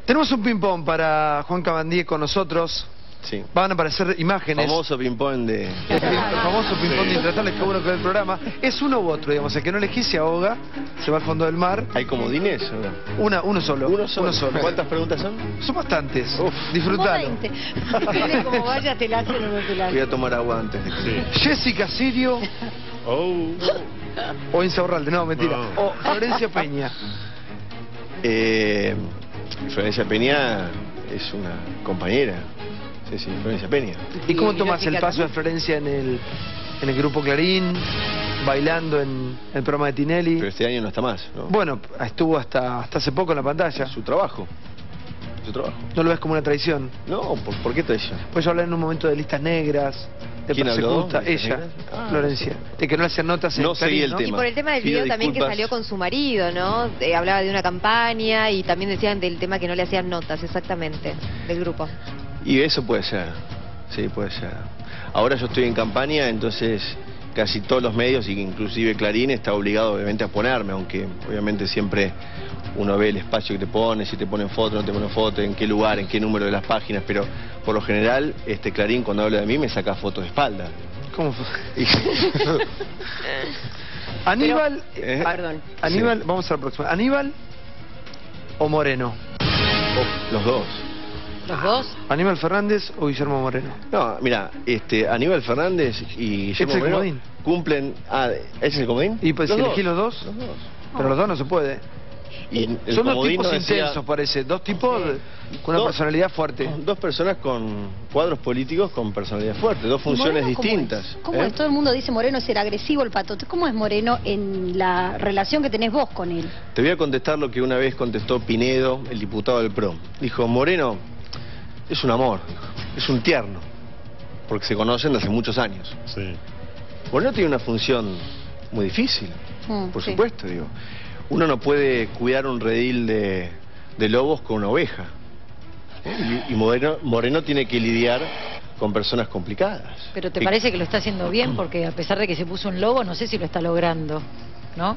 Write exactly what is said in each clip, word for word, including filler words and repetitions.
Tenemos un ping-pong para Juan Cabandier con nosotros. Sí. Van a aparecer imágenes. Famoso ping-pong de... El famoso ping-pong de Intratables, que bueno que ve el programa. Es uno u otro, digamos. El que no elegís se ahoga, se va al fondo del mar. ¿Hay comodines? Una, uno solo. Uno solo. Uno solo. ¿Cuántas preguntas son? Son bastantes. Uf. Disfrutalo. Como veinte. Depende cómo vayas, te la hacen o no te la Voy a hacen. tomar agua antes de que... Sí. Jessica Sirio Oh. o Insaurralde. No, mentira. No. O Florencia Peña. Eh, Florencia Peña es una compañera. Sí, sí, Florencia Peña. ¿Y cómo Y tomas el Jessica paso de Florencia en el, en el grupo Clarín, bailando en el programa de Tinelli? Pero este año no está más, ¿no? Bueno, estuvo hasta, hasta hace poco en la pantalla. Su trabajo. Su trabajo. ¿No lo ves como una traición? No, ¿por, por qué traición? Pues yo hablé en un momento de listas negras, de ¿Quién habló? persecuta, ¿De listas ella, negras? Ah, Florencia, de que no le hacían notas en No seguí Clarín, el ¿no? tema. Y por el tema del Pido video también que disculpas. salió con su marido, ¿no? Eh, hablaba de una campaña y también decían del tema que no le hacían notas, exactamente, del grupo. Y eso puede ser, sí, puede ser. Ahora yo estoy en campaña, entonces casi todos los medios, inclusive Clarín, está obligado obviamente a ponerme, aunque obviamente siempre uno ve el espacio que te pones, si te ponen foto, no te ponen foto, en qué lugar, en qué número de las páginas, pero por lo general este Clarín cuando habla de mí me saca fotos de espalda. ¿Cómo fue? Y- Aníbal, Eh, a- perdón. Aníbal, Sí. vamos a la próxima. ¿Aníbal o Moreno? Oh, los dos. ¿Los dos? ¿Aníbal Fernández o Guillermo Moreno? No, mira, este, Aníbal Fernández y Este Guillermo es el Moreno comodín. cumplen... Ah, ¿ese es el comodín? Y pues Los si dos. elegís los dos, Los dos. pero los dos no se puede. Y el Son dos comodín tipos nos decía- intensos, parece. Dos tipos de- con una Dos- personalidad fuerte. Dos personas con cuadros políticos con personalidad fuerte, dos funciones Moreno, ¿cómo distintas. es? ¿Cómo ¿eh? es? Todo el mundo dice Moreno es el agresivo, el pato. ¿Cómo es Moreno en la relación que tenés vos con él? Te voy a contestar lo que una vez contestó Pinedo, el diputado del P R O. Dijo, Moreno es un amor, es un tierno, porque se conocen desde hace muchos años. Sí. Moreno tiene una función muy difícil, Mm, por sí. supuesto, digo. Uno no puede cuidar un redil de, de lobos con una oveja. ¿eh? Y, y Moreno, Moreno tiene que lidiar con personas complicadas. Pero ¿te Y- parece que lo está haciendo bien? Porque a pesar de que se puso un lobo, no sé si lo está logrando, ¿no?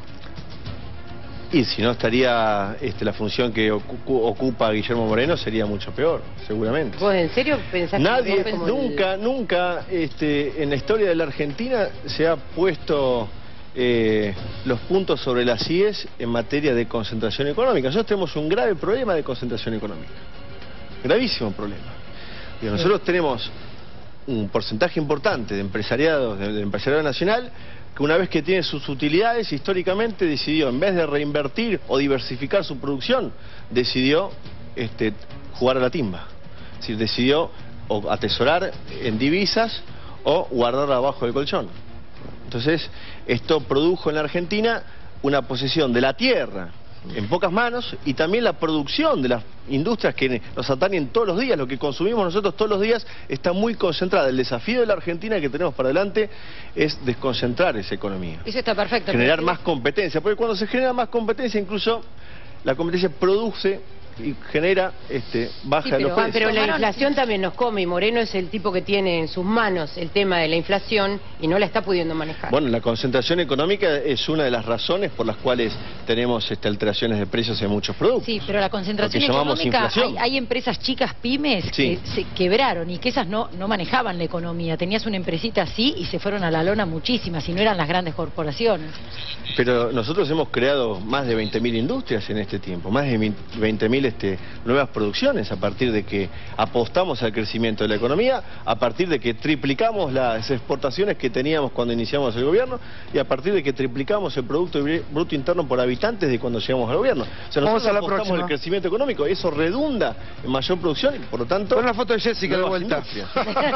Y si no estaría este, la función que ocu- ocupa Guillermo Moreno, sería mucho peor, seguramente. ¿Vos en serio pensás Nadie, que vos como el- nunca, nunca este, en la historia de la Argentina se ha puesto eh, los puntos sobre las íes en materia de concentración económica. Nosotros tenemos un grave problema de concentración económica. Gravísimo problema. Digo, nosotros tenemos un porcentaje importante de empresariado, de, de empresariado nacional, que una vez que tiene sus utilidades, históricamente decidió, en vez de reinvertir o diversificar su producción, decidió este, jugar a la timba. Es decir, decidió o atesorar en divisas o guardarla abajo del colchón. Entonces, esto produjo en la Argentina una posesión de la tierra en pocas manos y también la producción de las industrias que nos atañen todos los días, lo que consumimos nosotros todos los días está muy concentrada. El desafío de la Argentina que tenemos para adelante es desconcentrar esa economía, Eso está perfecto. generar pero- más competencia, porque cuando se genera más competencia incluso la competencia produce y genera este, baja Sí, de pero, los Juan, precios. pero la Tomaron- inflación también nos come y Moreno es el tipo que tiene en sus manos el tema de la inflación y no la está pudiendo manejar. Bueno, la concentración económica es una de las razones por las cuales tenemos este, alteraciones de precios en muchos productos. Sí, pero la concentración Lo que llamamos económica, inflación. hay, hay empresas chicas, pymes, Sí. que se quebraron y que esas no, no manejaban la economía. Tenías una empresita así y se fueron a la lona muchísimas y no eran las grandes corporaciones. Pero nosotros hemos creado más de veinte mil industrias en este tiempo, más de veinte mil este, nuevas producciones a partir de que apostamos al crecimiento de la economía, a partir de que triplicamos las exportaciones que teníamos cuando iniciamos el gobierno y a partir de que triplicamos el Producto Bruto Interno por habitantes de cuando llegamos al gobierno. O sea, Vamos nosotros a la apostamos próxima. al crecimiento económico, eso redunda en mayor producción y por lo tanto... Pon la foto de Jessica de nuevas vuelta. industrias.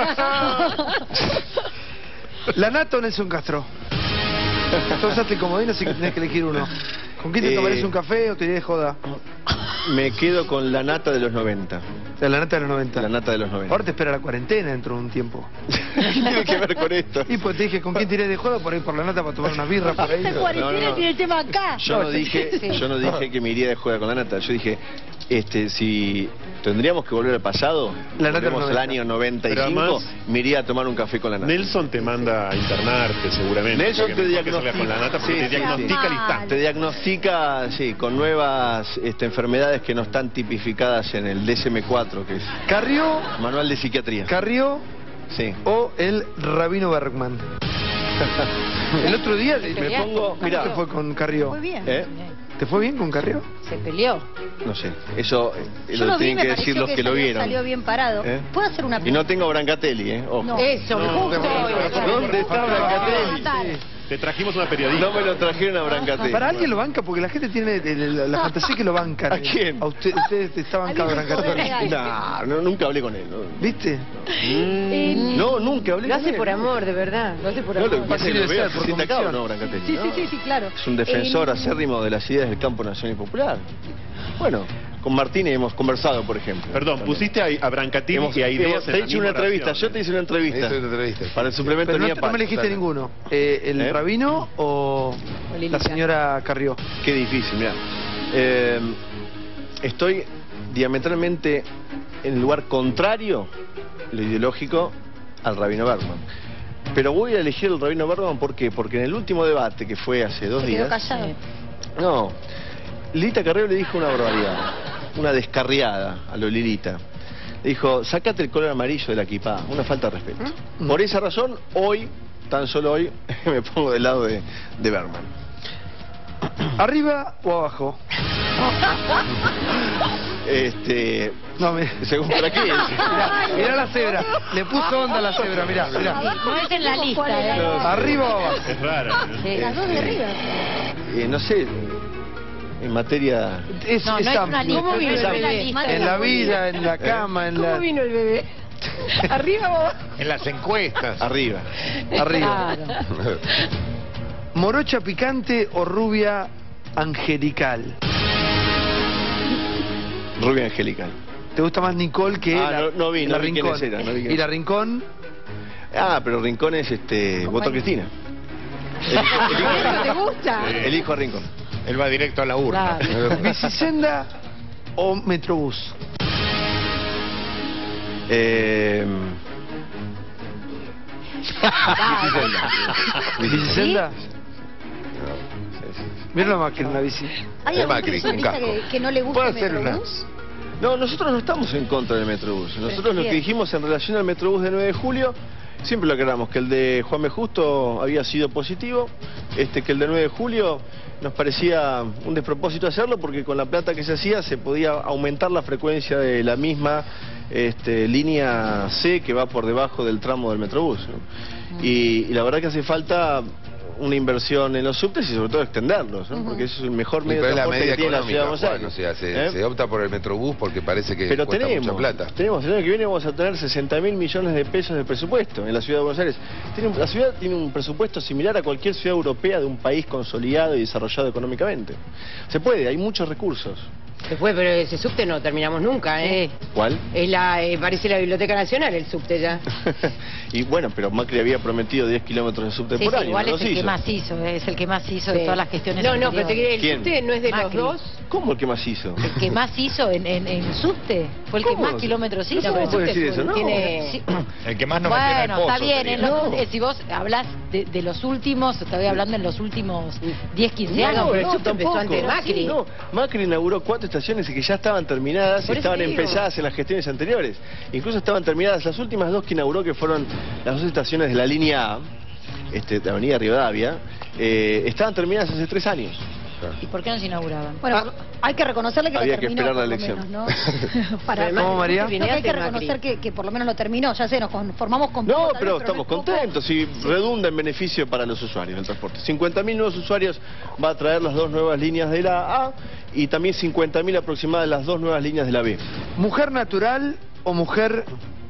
¿La Nata o Nelson Castro? Tú usaste el comodín, así que tenés que elegir uno. ¿Con quién te Eh, tomarías un café o te irías de joda? Me quedo con la nata de los noventa. De la Nata de los noventa. La nata de los noventa. Ahora te espera la cuarentena dentro de un tiempo. ¿Qué tiene que ver con esto? Y pues te dije, ¿con quién te irías de joda? Por ahí por la Nata para tomar unas birras por ahí. Esta cuarentena no, no. tiene el tema acá. Yo no dije, yo no dije que me iría de juega con la nata. Yo dije, este, si tendríamos que volver al pasado, La nata volvemos al noventa. año noventa y cinco, Pero además, me iría a tomar un café con la nata. Nelson te manda a internarte seguramente. Nelson porque te mejor que salgas diagnostica, con la nata porque sí, te sí, diagnostica sí. al instante. Te diagnostica, sí, con nuevas este, enfermedades que no están tipificadas en el D S M cuatro, que es ¿Carrió, Manual de Psiquiatría. Carrió Sí. o el Rabino Bergman? El otro día Me pongo, ¿cómo mirá, te fue con Carrió? Muy bien. ¿eh? ¿Te fue bien con Carrió? Se peleó. No sé, eso eh, Yo lo lo vi, tienen me que pareció decir los que, lo salió, vieron. salió bien parado. ¿Eh? ¿Puedo hacer una Y no tengo Brancatelli, ¿eh? Ojo. No. Eso, No, justo no, hoy. no, no, ¿Dónde está Brancatelli? Te trajimos una periodista. No me lo trajeron a Brancatelli. Para alguien lo banca, porque la gente tiene el- la, la fantasía que lo bancan. ¿A quién? A usted, ustedes está bancado Alguien con Brancatelli. poder real. Nah, no, nunca hablé con él. No, ¿Viste? Mm, no nunca hablé Lo con hace él. por amor, de verdad. Lo hace por No, lo que amor. pasa es que Debe lo veo, ser, se por siente acá, ¿o convicción. no, Brancatelli? Sí, ¿no? sí, sí, sí, claro. Es un defensor Eh, acérrimo de las ideas del campo nacional y popular. Bueno, con Martínez hemos conversado, por ejemplo. Perdón, También. pusiste a, a Brancatelli Hemos, y a ideas te en he la hecho una misma entrevista, oración. yo te hice una entrevista. Hizo una entrevista. Para el suplemento Pero no, Niña te- no me Paz. elegiste ninguno. Eh, ¿El ¿Eh? Rabino o la señora Carrió? Qué difícil, mira. Eh, estoy diametralmente en el lugar contrario, lo ideológico, al Rabino Bergman. Pero voy a elegir el Rabino Bergman, ¿por qué? Porque en el último debate, que fue hace dos Se quedó días... callado. No, Lilita Carrió le dijo una barbaridad, una descarriada a lo Lilita. Le dijo, sacate el color amarillo de la equipa, una falta de respeto. ¿Mm? Por esa razón, hoy, tan solo hoy, me pongo del lado de, de Bergman. ¿Arriba o abajo? Este, No, me... según para qué. Mirá, mirá la cebra. Le puso onda a la cebra, mirá, mirá. No es en la ¿Cómo lista, cuál es la- ¿eh? ¿Arriba o abajo? Es rara. ¿eh? Las dos de arriba. Eh, no sé, en materia... Es, No, es no es una amplio. lista. ¿Cómo vino no es el una bebé? lista. En la vida, en la cama, en ¿Cómo la... vino el bebé? ¿Arriba o abajo? En las encuestas. Arriba. Arriba. Claro. ¿Morocha picante o rubia angelical? Rubia angelical. ¿Te gusta más Nicole que Ah, la, no- no vi, la no vi Rincón? quiénes eran, no vi quiénes ¿Y la eran. Rincón? Ah, pero Rincón es este, voto Cristina. ¿No te gusta? Elijo a Rincón. Él va directo a la urna. Claro. ¿Bicisenda o Metrobús? Eh... ¿Bicisenda? Mira lo más que una bici. ¿Hay Es algún Macri, con kirchnerista casco. que, que no le gusta Puede el ser una- Metrobús? No, nosotros no estamos en contra del Metrobús. Nosotros lo que bien. dijimos en relación al Metrobús de nueve de julio, siempre lo aclaramos, que el de Juan B. Justo había sido positivo, este que el de nueve de julio nos parecía un despropósito hacerlo porque con la plata que se hacía se podía aumentar la frecuencia de la misma este, línea C que va por debajo del tramo del Metrobús, ¿no? y, y la verdad que hace falta una inversión en los subtes y sobre todo extenderlos, ¿no? Porque eso es el mejor Y medio pero de es la transporte medida que tiene la ciudad de económica, Buenos Juan, Aires. o sea, se, ¿Eh? se opta por el Metrobús porque parece que Pero cuesta tenemos, mucha plata. tenemos, el año que viene vamos a tener sesenta mil millones de pesos de presupuesto en la ciudad de Buenos Aires. Tiene un- la ciudad tiene un presupuesto similar a cualquier ciudad europea de un país consolidado y desarrollado económicamente. Se puede, hay muchos recursos. Se fue, pero ese subte no terminamos nunca, ¿eh? ¿Cuál? Es la, eh, parece la Biblioteca Nacional el subte ya. Y bueno, pero Macri había prometido diez kilómetros de subte Sí, por sí, año. igual no es los el que hizo. más hizo, es el que más hizo Sí. de todas las gestiones No, no, pero te anteriores. quería, el ¿Quién? subte no es de Macri. los dos. ¿Cómo el que más hizo? El que más hizo en, en, en subte fue el que ¿Cómo? más kilómetros hizo. No, ¿cómo puede decir eso? No. Tiene... Sí. El que más nos metió en el Bueno, pozo. está bien, sería. en los- eh, si vos hablas de, de los últimos, te voy hablando en los últimos diez, quince No, años. no, pero el subte empezó antes de Macri. No, Macri inauguró cuatro estaciones que ya estaban terminadas y Por eso estaban te digo. empezadas en las gestiones anteriores. Incluso estaban terminadas las últimas dos que inauguró, que fueron las dos estaciones de la línea A, este, de Avenida Rivadavia, eh, estaban terminadas hace tres años. ¿Y por qué no se inauguraban? Bueno, Ah, hay que reconocerle que había lo que terminó, esperar la por lo elección. menos, ¿no? Para, Además, ¿Cómo, María? No, que hay que Macri. reconocer que, que por lo menos lo terminó, ya sé, nos conformamos con No, poco, tal pero vez, estamos no es poco. contentos y redunda en beneficio para los usuarios del transporte. cincuenta mil nuevos usuarios va a traer las dos nuevas líneas de la A y también cincuenta mil aproximadas las dos nuevas líneas de la B. ¿Mujer natural o mujer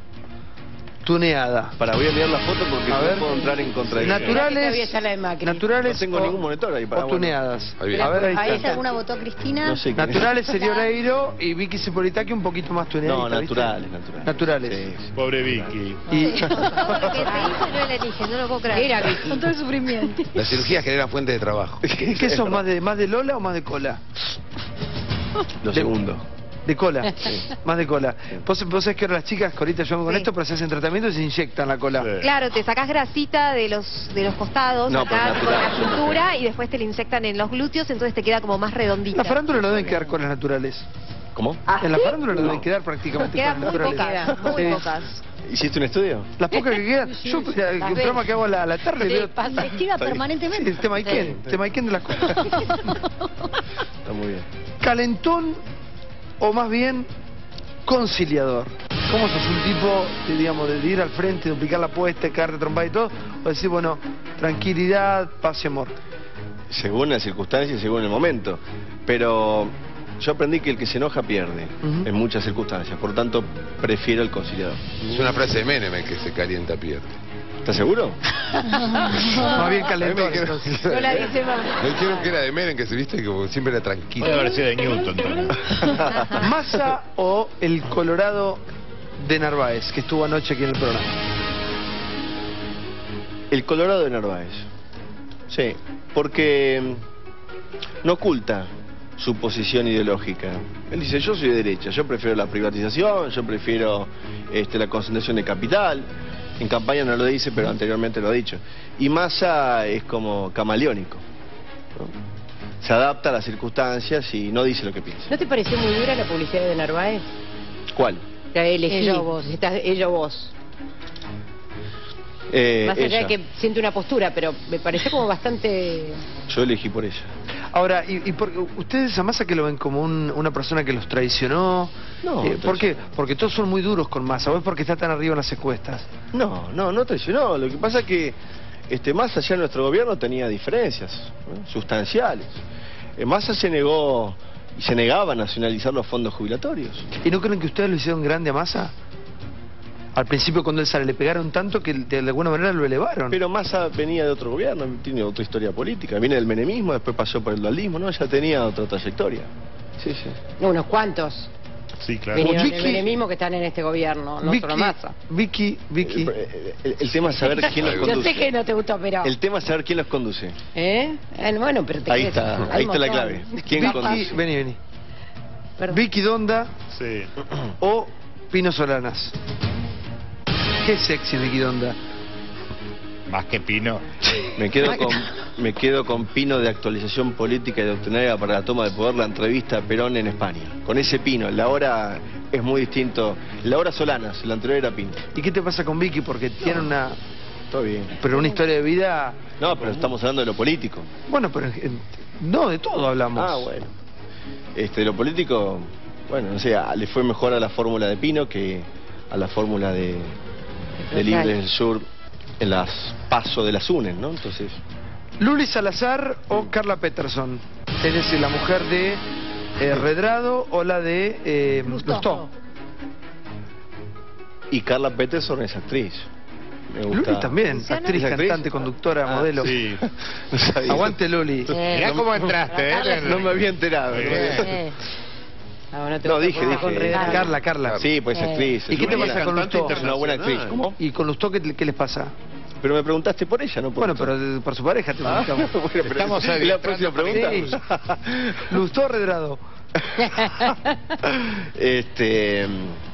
tuneada? Para, voy a mirar la foto porque A no ver. puedo entrar en contradicción. Naturales, Todavía está la de Macri. naturales No tengo o, ningún monitor ahí para- o tuneadas. Ahí viene. A ver, ahí Ahí está. Si alguna votó a Cristina. No sé quién es. Naturales sería Oreiro y Vicky Cipolitaki un poquito más tuneada. No, naturales, naturales. Naturales. Sí, sí. Pobre Vicky. Y Todo lo que se hizo y no la eligen, no lo puedo creer. Era Vicky. Con todo el sufrimiento. Las cirugías generan fuentes de trabajo. ¿qué, qué sos más de más de Lola o más de Cola? Lo segundo. De cola, más de cola. Vos, vos sabés que ahora las chicas, Corita, ayúdame con Sí. esto, pero se hacen tratamiento y se inyectan la cola. Sí. Claro, te sacás grasita de los de los costados, No, acá pero con la natural, cintura y después te la inyectan en los glúteos, entonces te queda como más redondita. En la farándula no deben quedar colas naturales. ¿Cómo? En la farándula no deben quedar prácticamente Quedan colas muy naturales. pocas, muy Sí. pocas. ¿Hiciste un estudio? Las pocas que quedan, yo eh, el programa que hago a la, a la tarde Sí, veo pasa. Investiga Está bien. permanentemente. el tema Iken, tema Iken de las colas. Está muy bien. Calentón o más bien conciliador. ¿Cómo sos un tipo, de, digamos, de ir al frente, duplicar la apuesta, quedarte trompada y todo? O decir, bueno, tranquilidad, paz y amor. Según las circunstancias y según el momento. Pero yo aprendí que el que se enoja pierde Ujú. en muchas circunstancias. Por tanto, prefiero el conciliador. Es una frase de Menem, el que se calienta pierde. ¿Estás seguro? Más bien A mí me calentón. dijeron entonces. No la dice más. Me dijeron que era de Menem, que se viste que como siempre era tranquilo. Puede haber sido de Newton también. Massa o el Colorado de Narváez, que estuvo anoche aquí en el programa. El Colorado de Narváez. Sí, porque mm, no oculta su posición ideológica. Él dice, yo soy de derecha, yo prefiero la privatización, yo prefiero este, la concentración de capital. En campaña no lo dice, pero anteriormente lo ha dicho. Y Massa es como camaleónico, ¿no? Se adapta a las circunstancias y no dice lo que piensa. ¿No te pareció muy dura la publicidad de Narváez? ¿Cuál? La elegí. Ella o vos. Estás, ella o vos. Eh, Más allá ella. de que siente una postura, pero me pareció como bastante... Yo elegí por ella. Ahora, ¿y, y por, ustedes a Massa que lo ven como un- una persona que los traicionó? No, Eh, ¿Por qué? traicionó. Porque todos son muy duros con Massa, ¿o es porque está tan arriba en las encuestas? No, no, no traicionó. Lo que pasa es que este, más allá de nuestro gobierno tenía diferencias, ¿no? Sustanciales. Eh, Massa se negó y se negaba a nacionalizar los fondos jubilatorios. ¿Y no creen que ustedes lo hicieron grande a Massa? Al principio cuando él sale le pegaron tanto que de alguna manera lo elevaron. Pero Massa venía de otro gobierno, tiene otra historia política. Viene del menemismo, después pasó por el dualismo, ¿no? Ya tenía otra trayectoria. Sí, sí. No, unos cuantos Sí, claro. vinieron Vicky- del menemismo que están en este gobierno, no solo Massa. Vicky, Vicky, El, el- el tema es saber quién los Yo conduce. sé que no te gustó, pero... El tema es saber quién los conduce. ¿Eh? Eh, Bueno, pero te Ahí quedes- está, hay ahí un está la montón. clave. ¿Quién Vicky, conduce? vení, vení. Perdón. Vicky Donda Sí. o Pino Solanas. Qué sexy Vicky Donda. Más que Pino. Me quedo con me quedo con Pino de actualización política y doctrinaria para la toma de poder, la entrevista a Perón en España. Con ese Pino, la hora es muy distinto. La hora Solanas, la anterior era Pino. ¿Y qué te pasa con Vicky? Porque tiene una... Todo bien. Pero una historia de vida... No, pero estamos hablando de lo político. Bueno, pero... en- en- no, de todo hablamos. Ah, bueno. Este, de lo político, bueno, no sé, a- le fue mejor a la fórmula de Pino que a la fórmula de, de Libre del Sur en las pasos de las UNES, ¿no? Entonces, Luli Salazar o Carla Peterson. Es decir, la mujer de eh, Redrado o la de eh, Lustó. Lustó. y Carla Peterson es actriz. Me gusta. Luli también, ¿Funciona? actriz, ¿Es actriz? cantante, conductora, Ah, modelo. Sí. No sabía. Aguante Luli. Mirá cómo entraste, ¿eh? No me había enterado. Muy no me había- bien. Eh, Ah, bueno, te No, vas a dije, poner dije. con Redar. Carla, Carla. Sí, pues es Eh. actriz. ¿Y es qué una te buena pasa con cantante, Lustó? Es una buena actriz. ¿Cómo? ¿Y con Lustó qué, qué les pasa? Pero me preguntaste por ella, ¿no? Por Bueno, Lustó. pero eh, por su pareja te Ah, preguntamos. bueno, pero Estamos ¿es la adiestrando próxima pregunta? Sí. Lustó o Redrado. este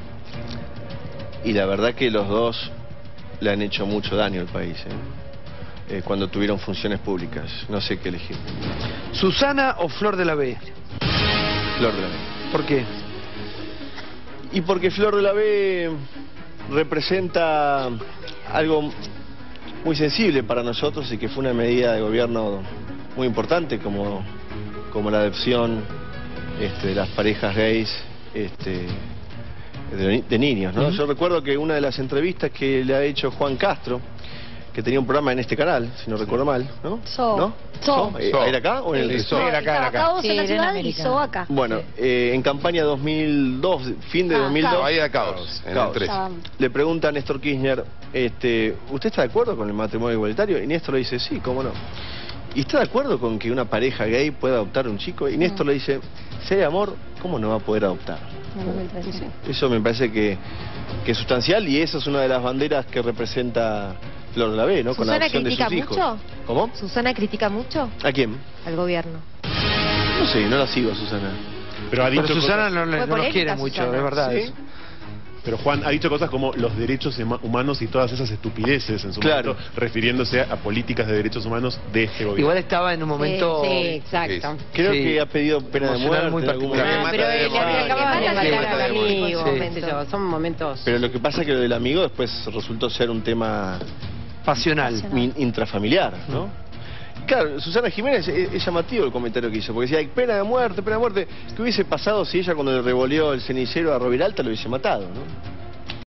y la verdad que los dos le han hecho mucho daño al país, ¿eh? Eh, cuando tuvieron funciones públicas. No sé qué elegir. ¿Susana o Flor de la B? Flor de la B. ¿Por qué? Y porque Flor de la B representa algo muy sensible para nosotros y que fue una medida de gobierno muy importante como, como la adopción este, de las parejas gays este, de, ni- de niños, ¿no? Ujú. Yo recuerdo que una de las entrevistas que le ha hecho Juan Castro, que tenía un programa en este canal, si no recuerdo mal, ¿no? So. ¿No? So. Eh, So. ¿Era acá o en el Sí, So. Era acá, era acá. Acá vos Sí, en la era en ciudad y América. so acá. Bueno, eh, en campaña dos mil dos, fin de Ah, dos mil dos, Caos. Ahí era caos, en el Caos. tres. Ah, le pregunta a Néstor Kirchner, este, ¿usted está de acuerdo con el matrimonio igualitario? Y Néstor le dice, sí, cómo no. ¿Y está de acuerdo con que una pareja gay pueda adoptar un chico? Y Néstor le dice, si hay amor, ¿cómo no va a poder adoptar? en dos mil trece, sí. Eso me parece que, que es sustancial y esa es una de las banderas que representa Flor de la B, ¿no? Con la ¿Susana adopción de sus critica hijos. mucho? ¿Cómo? ¿Susana critica mucho ¿A quién? al gobierno? No sé, no la sigo, Susana. Pero ha dicho Pero Susana cosas- no, le- Fue no nos quiere polémica, mucho, Susana. es verdad. Sí. eso. Pero Juan ha dicho cosas como los derechos huma- humanos y todas esas estupideces en su Claro. momento, refiriéndose a, a políticas de derechos humanos de este gobierno. Igual estaba en un momento... Sí, exacto. Creo Sí. que ha pedido pena de Emocional muerte muy en algún particular. momento. Que Pero mata de él le demonios. acaba de Que matar mata al de demonios. amigo, Sí. qué sé yo, son momentos... Pero lo que pasa es que lo del amigo después resultó ser un tema Pasional. in- intrafamiliar, ¿no? Claro, Susana Jiménez, es, es llamativo el comentario que hizo, porque decía, hay pena de muerte, pena de muerte. ¿Qué hubiese pasado si ella cuando le revolvió el cenicero a Roviralta lo hubiese matado, no?